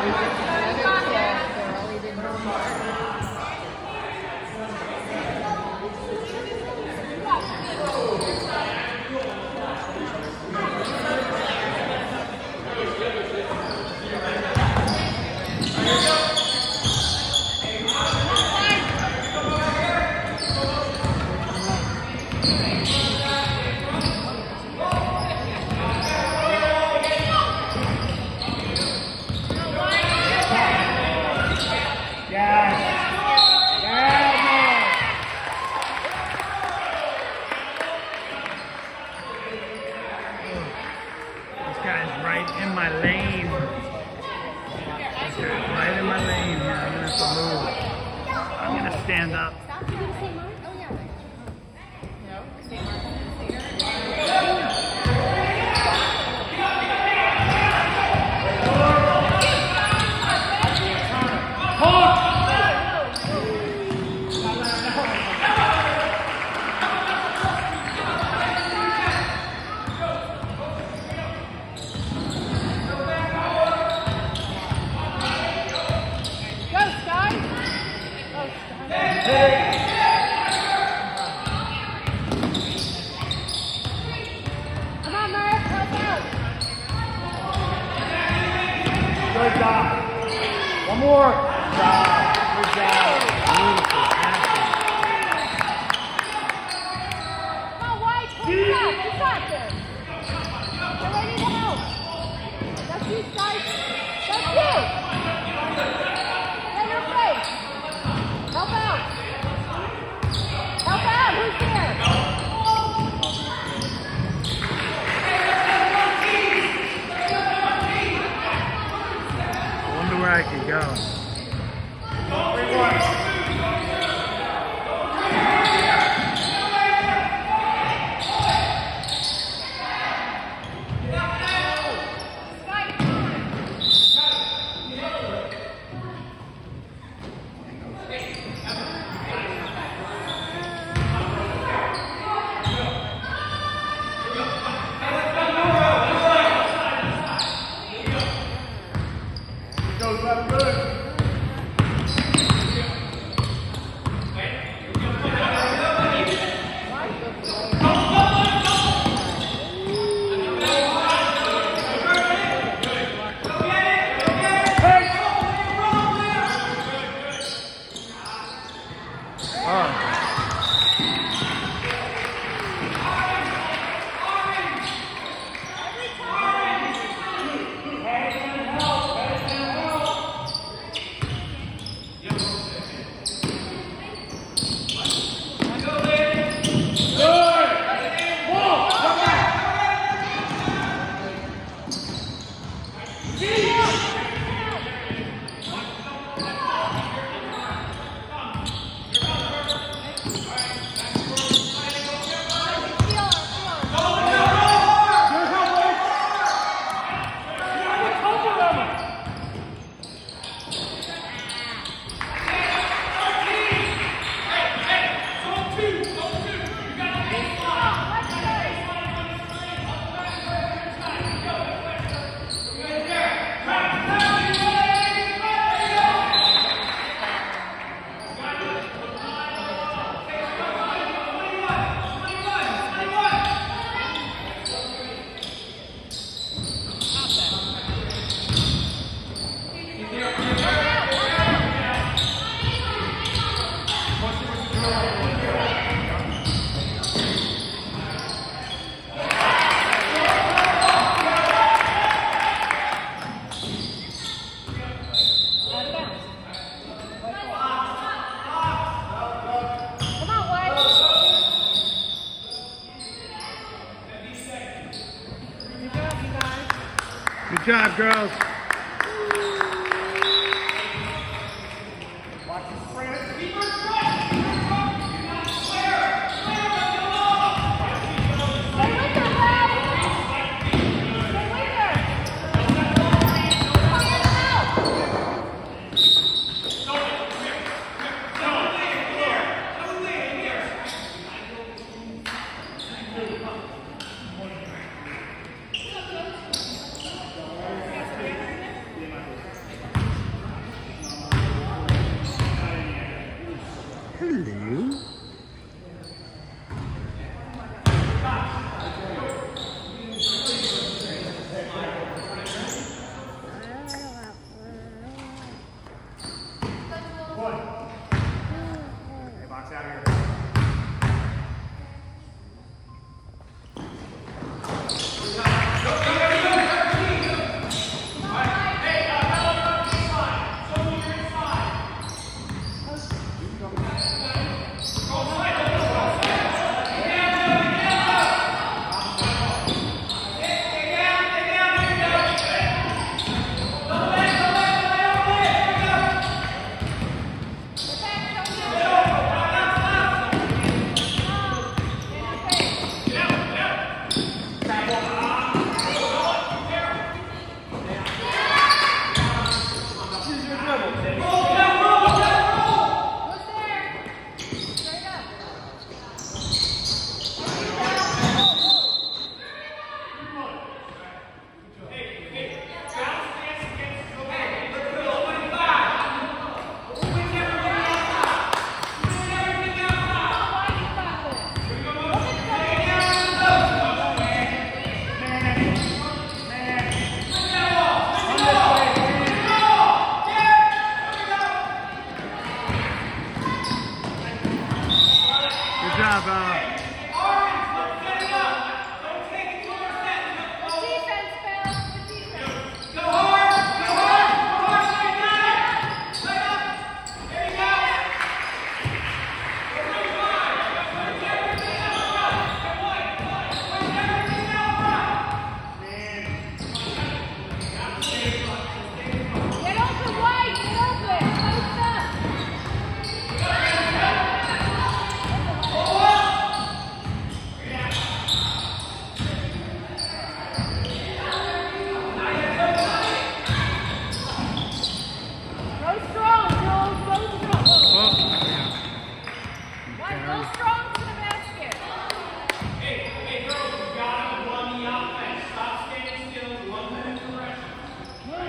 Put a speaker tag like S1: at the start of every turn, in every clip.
S1: Stand up.
S2: Good job. One more. Good job. Good job. Beautiful.
S3: Come on, White. Pull it up. You got this. Get ready to help. That's you, guys. That's you. Get your face. Help out. Help out. Who's there?
S1: Where I could go. Good job, girls.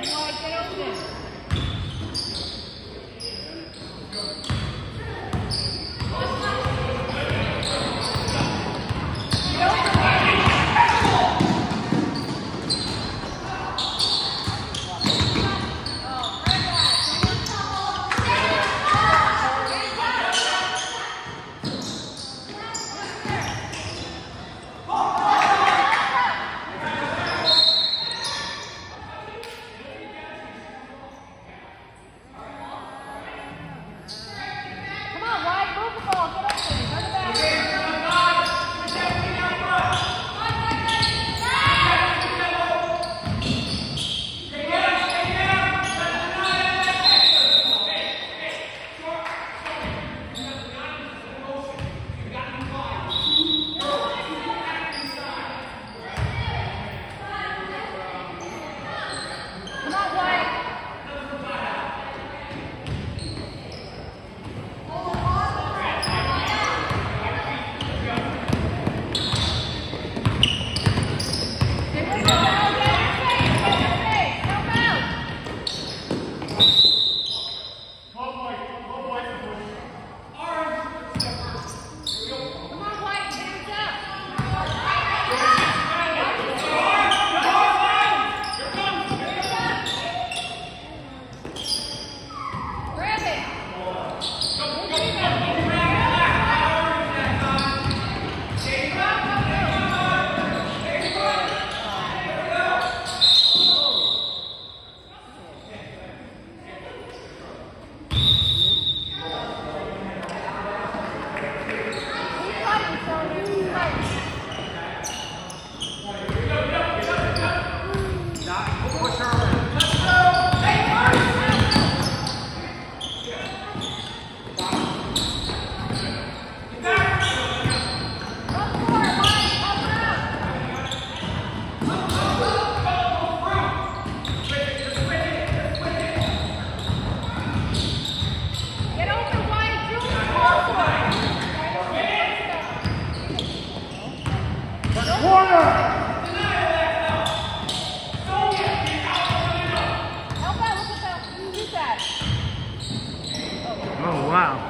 S1: Oh, wow.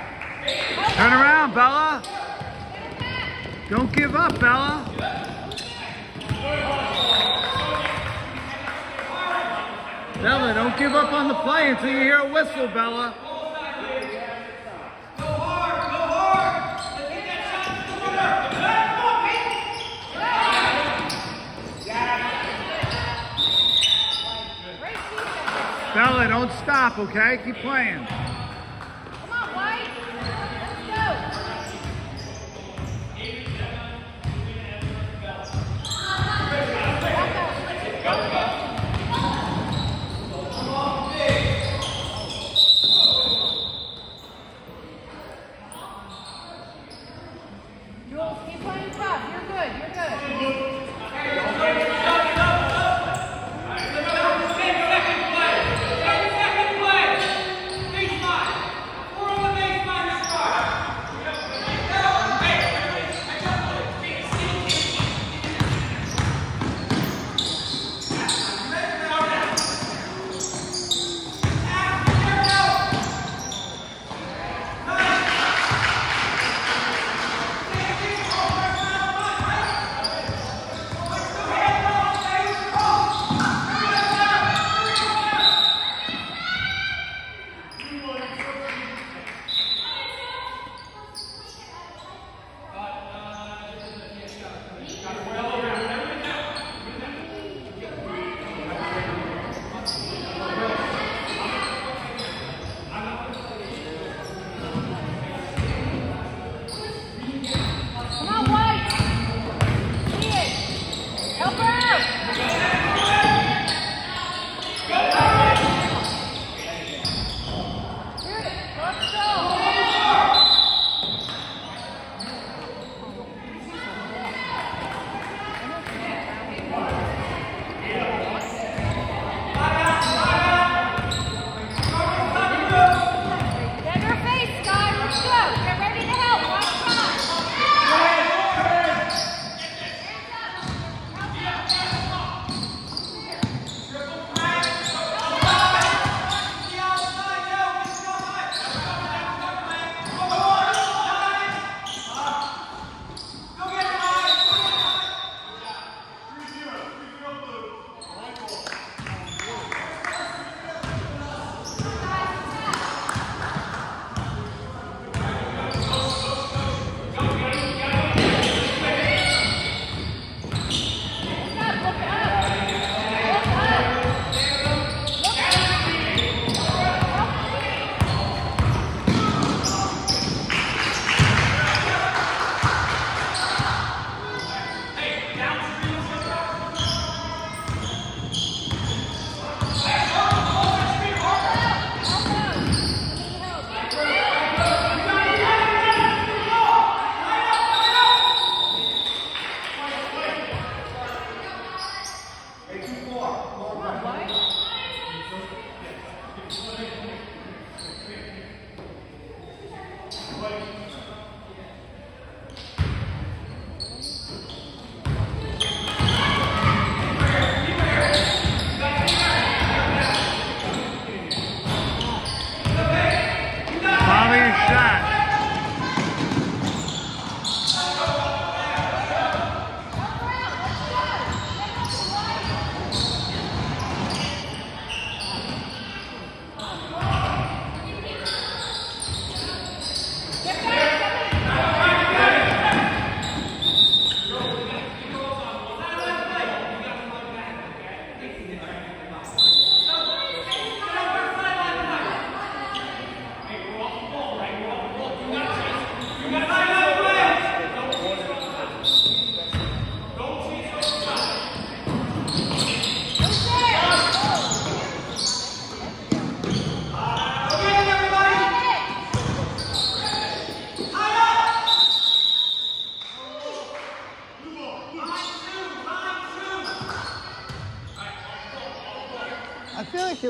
S1: Turn around, Bella. Don't give up, Bella. Bella, don't give up on the play until you hear a whistle, Bella. Bella, don't stop, okay? Keep playing.
S3: Come on, White. Let's go. Jules, keep playing tough. You're good. You're good.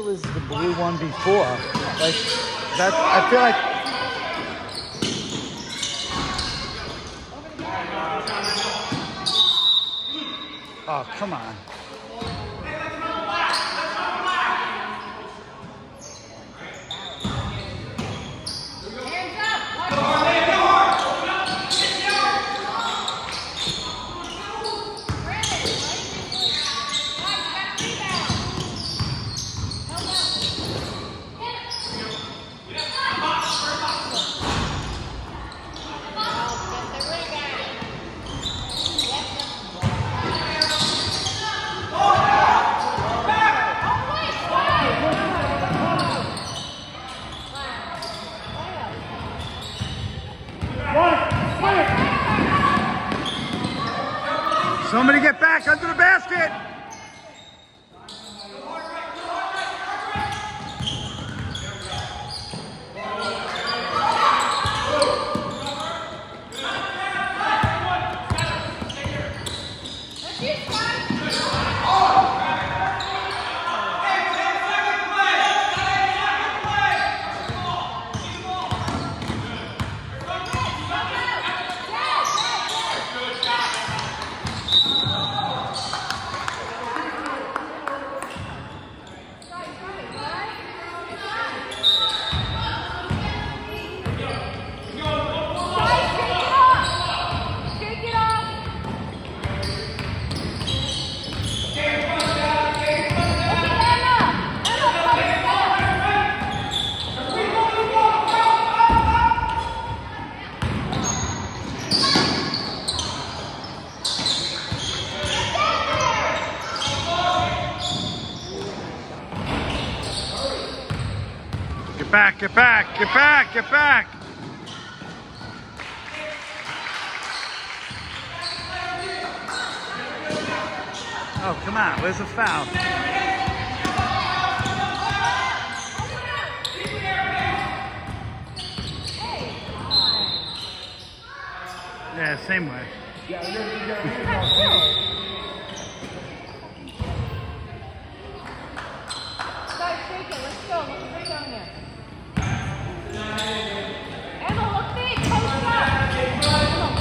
S2: was the blue one before. Like that, I feel like. Oh, come on.
S1: Somebody get back under the basket. Get back, get back, get back, get back. Oh, come on, where's the foul? Yeah, same way.
S3: Start shaking, let's go, let's bring down there. Emma, look big, post up.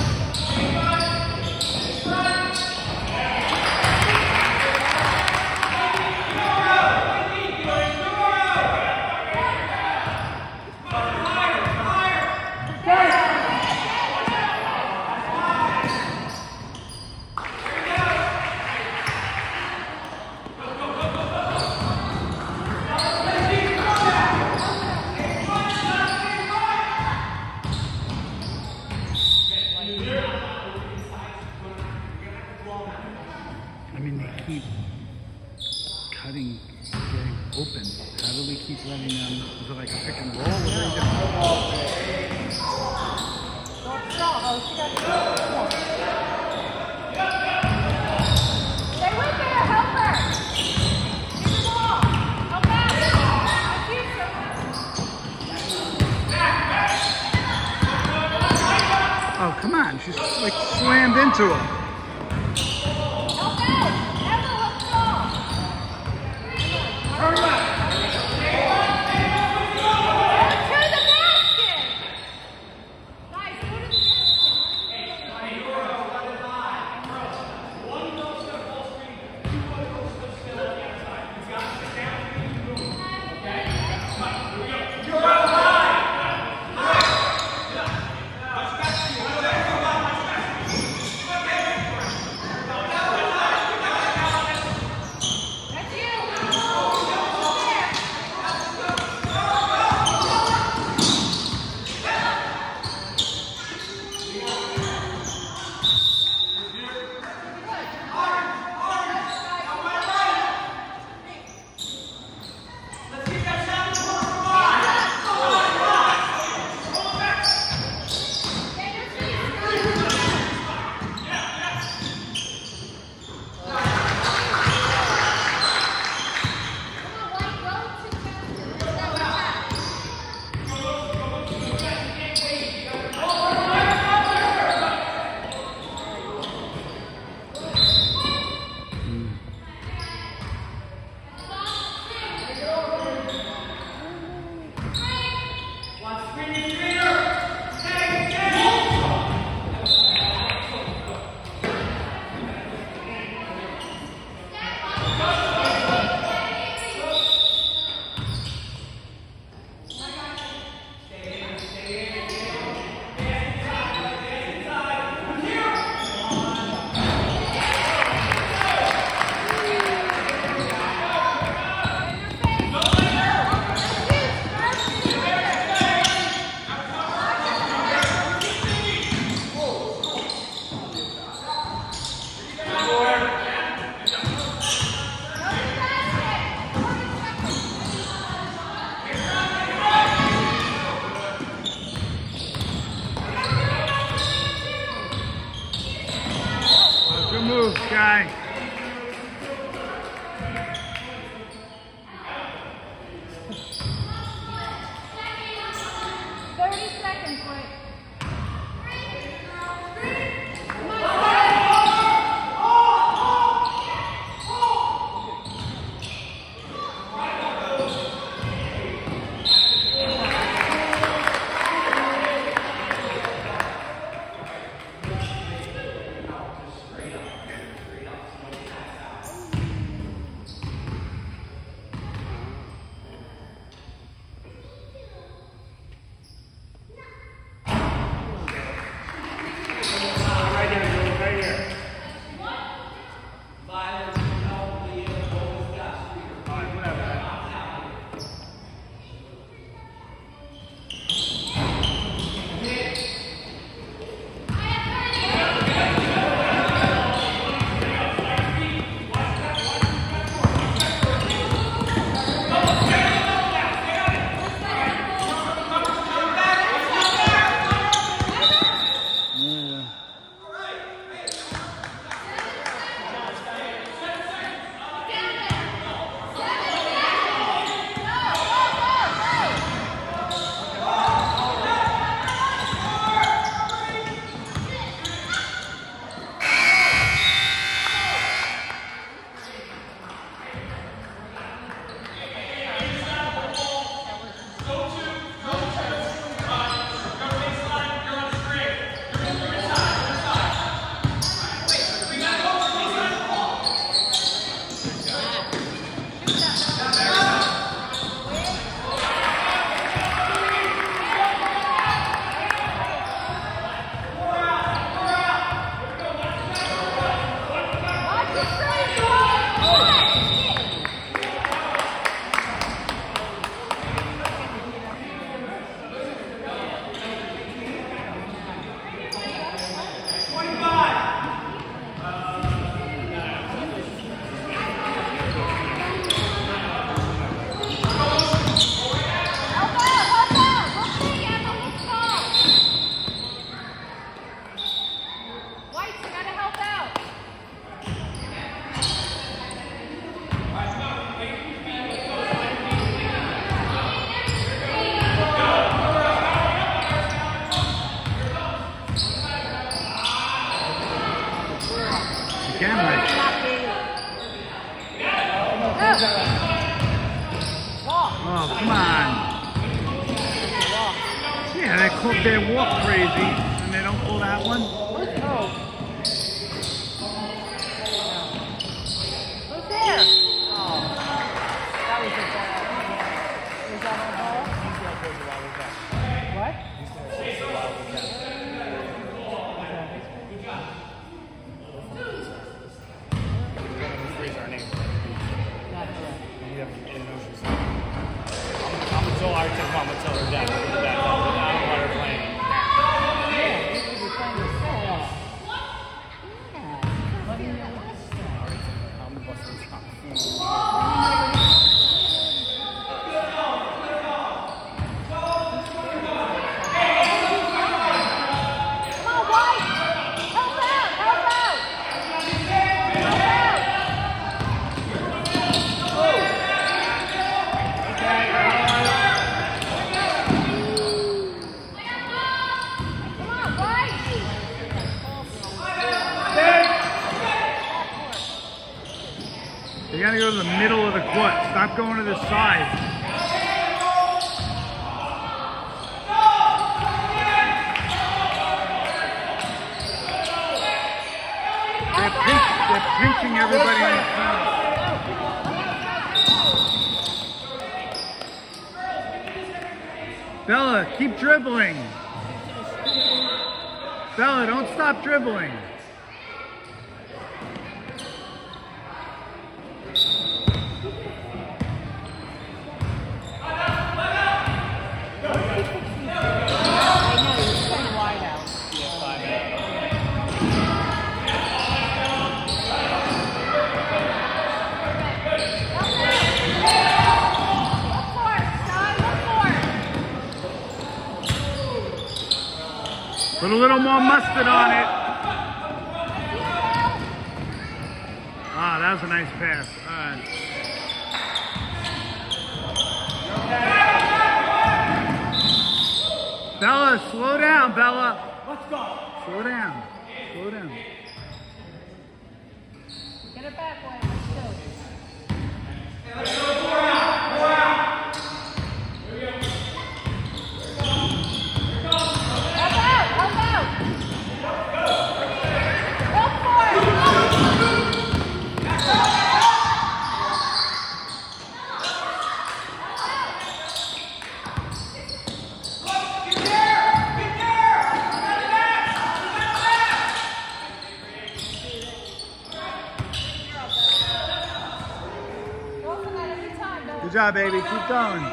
S1: I mean, they keep cutting, getting open. How do we keep letting them? Is it like a pick and roll? What are they doing?
S3: Don't stop. Oh, she got the stay with her, help her. Give the ball. Help back.
S1: Oh, come on. She's like slammed into him. Guy.
S3: 30 seconds, Blake.
S1: Oh, come on. Yeah, they call their walk crazy, and they don't pull that one.
S3: Who's there? Oh, that was a bad. Was that on ball? What?
S2: I took mom and tell her dad to put that up. I don't want her playing.
S3: Yeah, you should be playing with Sarah. Yeah. Let me know what
S2: I'm busting top.
S1: You gotta go to the middle of the court. Stop going to the side. pinching everybody on the front. Bella, keep dribbling. Bella, don't stop dribbling. Put a little more mustard on it. Ah, that was a nice pass. All right. Bella, slow down, Bella.
S2: Let's go.
S1: Slow down. Slow down.
S3: Get it back, boy. Let's go.
S2: Let's go. 4 out. 4 out.
S1: Good job, baby. Keep going.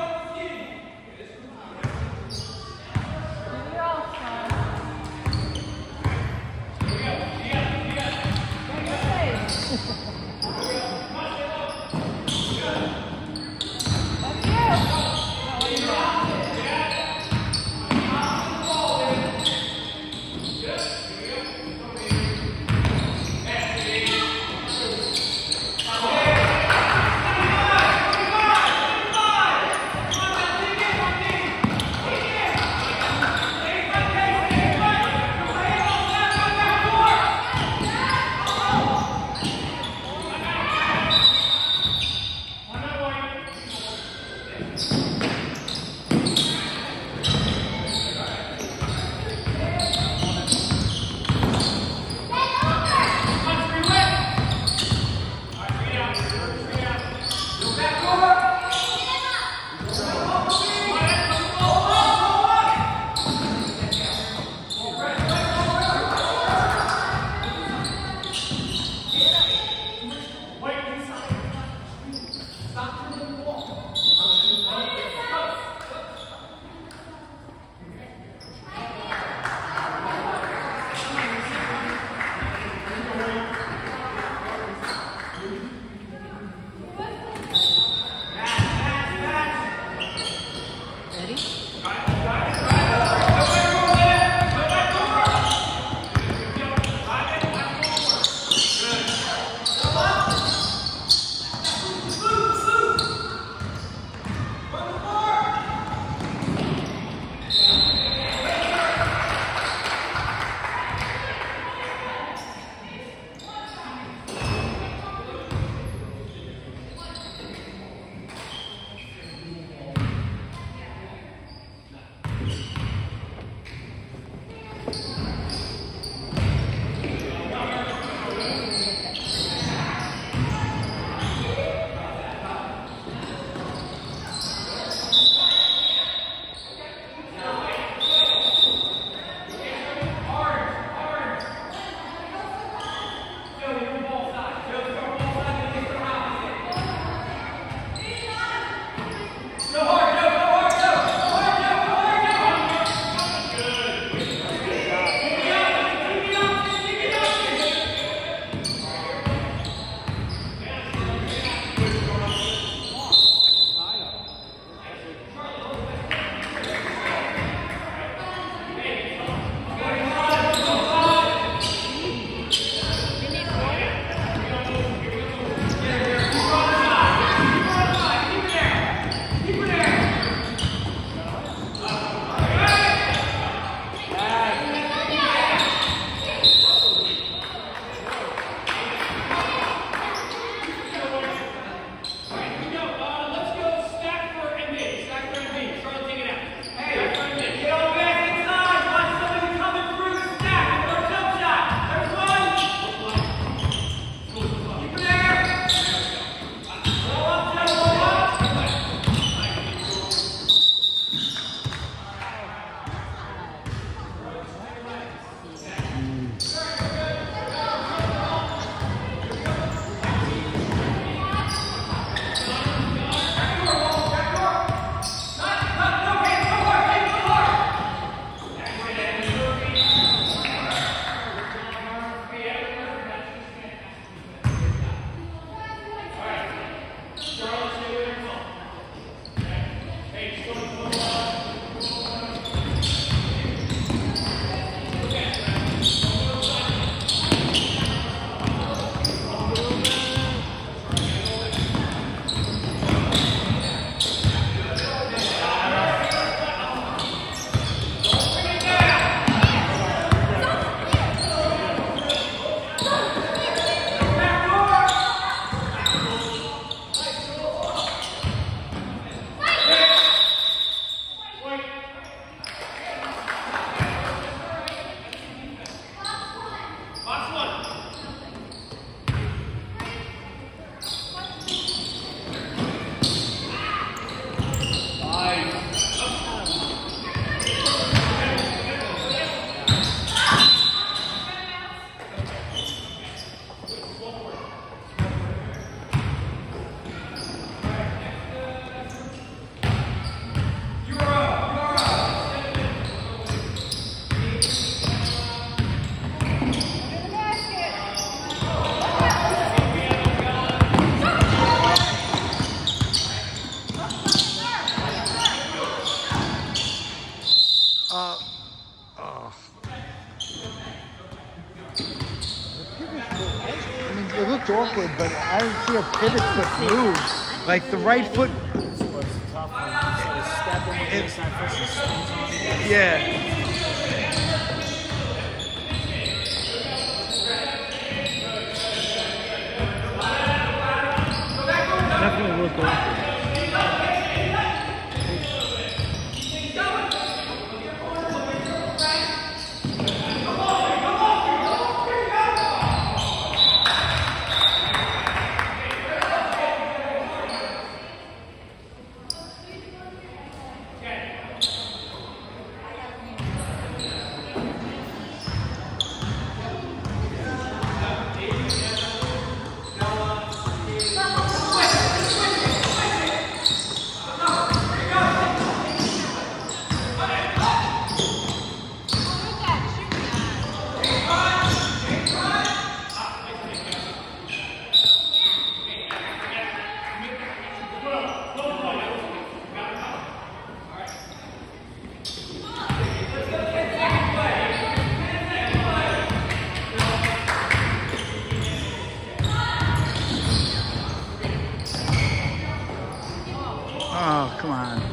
S1: Oh.
S2: I mean, it looked awkward, but I didn't see a pivot foot move. Like the right foot. Yeah.
S1: Definitely looked awkward. Oh, come on.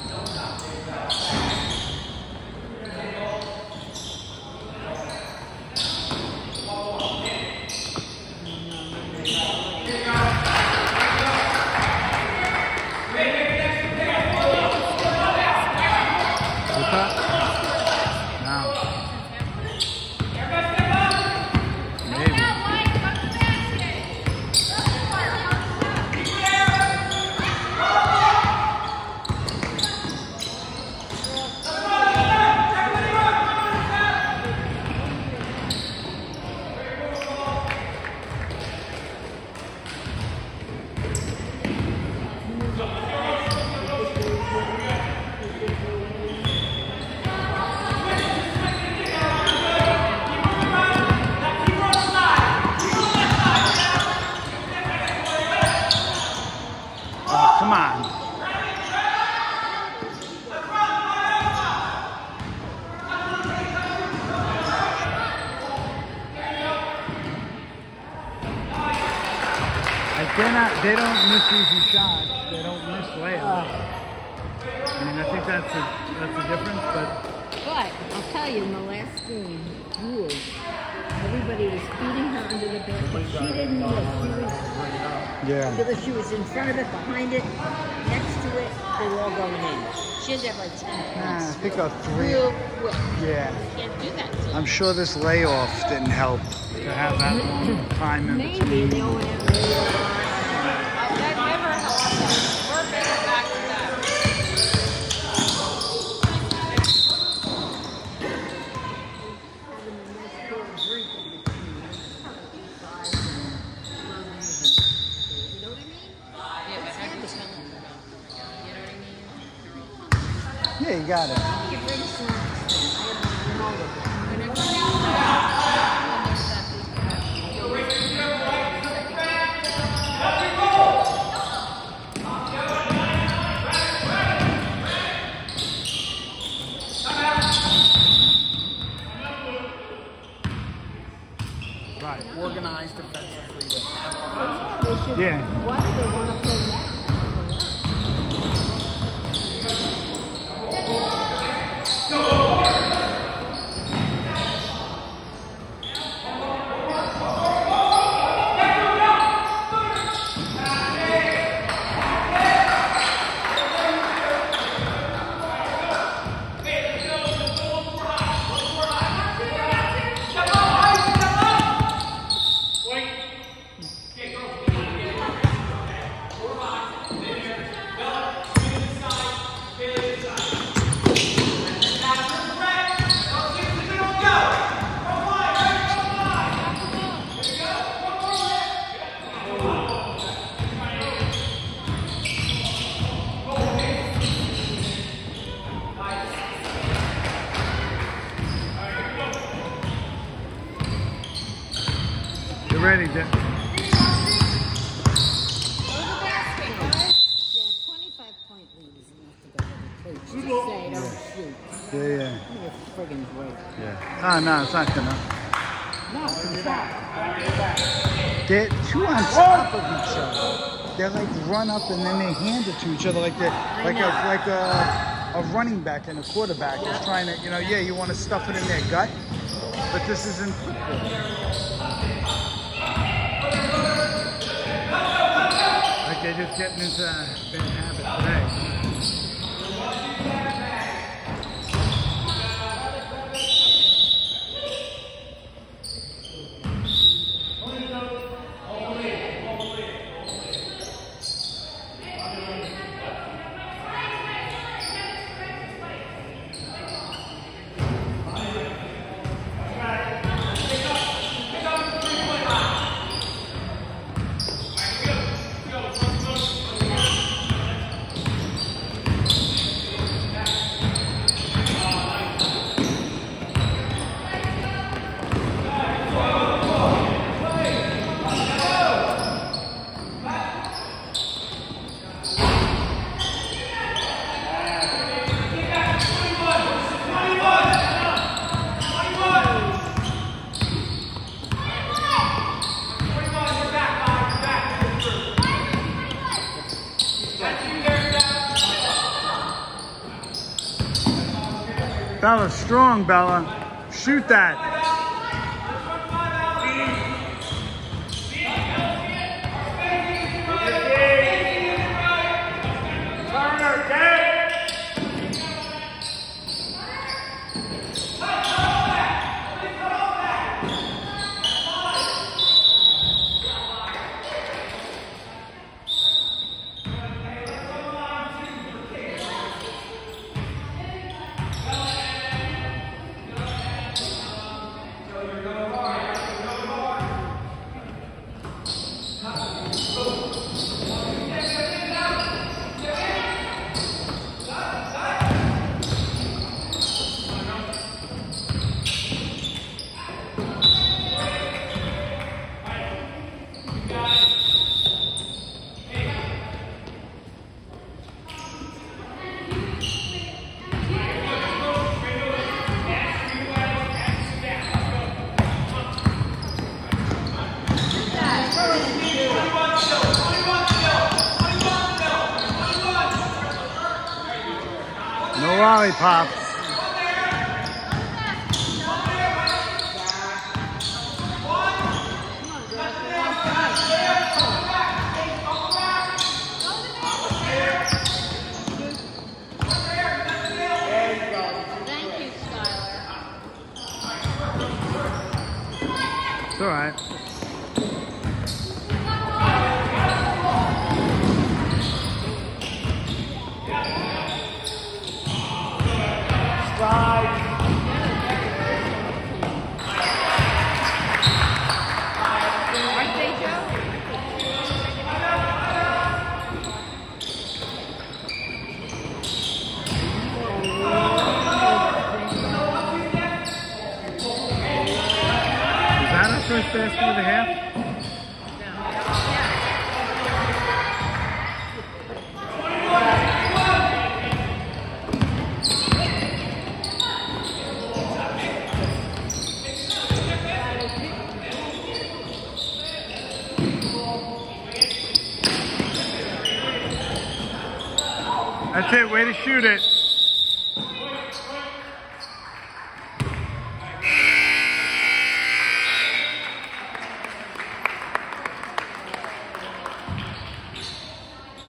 S1: Come on. Like they don't miss easy shots. They don't miss layups. I mean, I think that's a difference,
S3: But I'll tell you, in the last game, everybody was beating her under the bed, but she didn't miss. She was in front of it, behind it, next to it. They were all going in. She had to have like 10 points.
S2: I think a 3.
S3: Real quick.
S2: Yeah.
S3: You can't do that.
S2: I'm sure this layoff didn't help.
S1: to have that time in
S3: Maybe
S1: between.
S3: they went out later on.
S4: That never helps. We're back to that.
S2: Yeah, you got it.
S1: Right.
S2: Organized defensively.
S1: Yeah.
S3: Why do they want to play that?
S1: You're ready, Jeff.
S3: Yeah, 25-point lead is enough to go to the coach. to say don't shoot.
S2: Yeah.
S3: It's friggin' great.
S2: Yeah. Oh, no, it's not gonna.
S3: No, stop.
S2: They're two on top of each other. They're like run up and then they hand it to each other like a running back and a quarterback is trying to, yeah, you want to stuff it in their gut, but this isn't football.
S1: Like they're just getting into a bad habit today.
S2: Bella, strong, Bella. Shoot that. No lollipops. It's all right. First basket of the half? That's it, way to shoot it.